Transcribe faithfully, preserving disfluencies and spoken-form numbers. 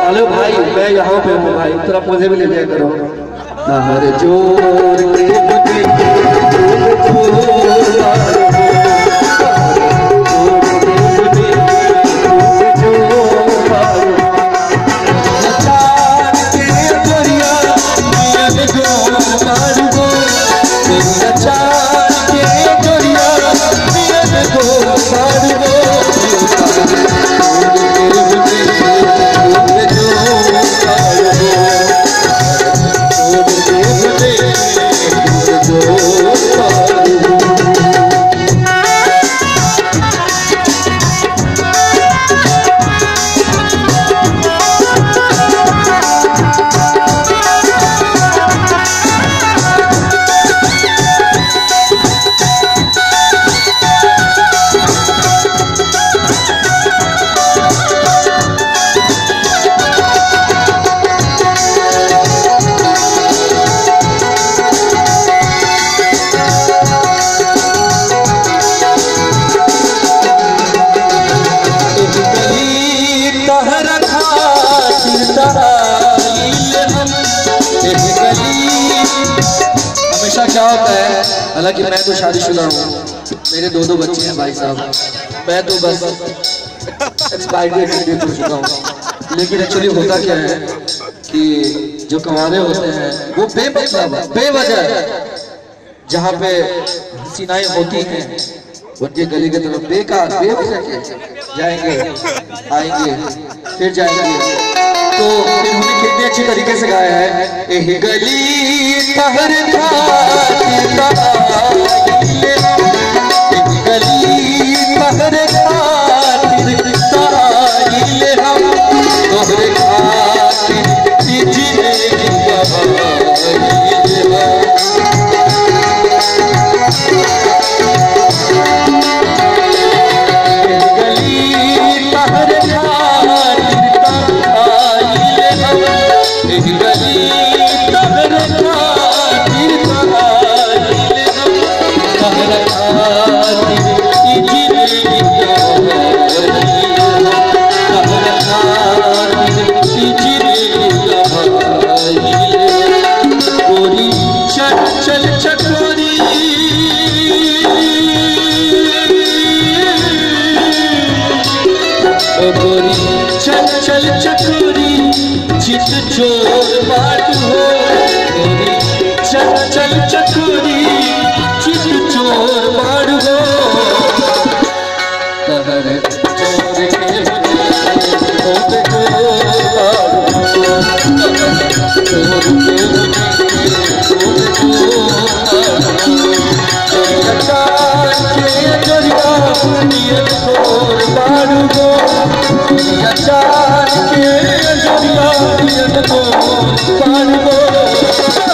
Hello भाई, मैं यहाँ पे हूँ भाई, तरफ मुझे भी ले जाया करो। हर जोर के मुझे हमेशा क्या होता है, हालांकि मैं तो शादीशुदा हूँ, मेरे दो दो बच्चे हैं भाई साहब, मैं तो बस एक्सपायर्ड डेट हो चुका हूँ। लेकिन एक्चुअली होता क्या है कि जो कमाने होते हैं वो बेमतलब बेवजह जहाँ पे हसीनाएं होती हैं उनके गली की तरफ बेकार बेवजह के जाएंगे आएंगे फिर जाएंगे। तो इन्होंने कितने अच्छे तरीके से गाया है, एह गली तहर खातिर ताइले, एह गली तहर खातिर ताइले, हम तोहरे खातिर जिंदगी गवाइले। चल चल चकोरी चित चोर बाट हो, चल चल चकोरी चित चोर बाट हो, तहर चोर के होते हो चोर के चार के जरिया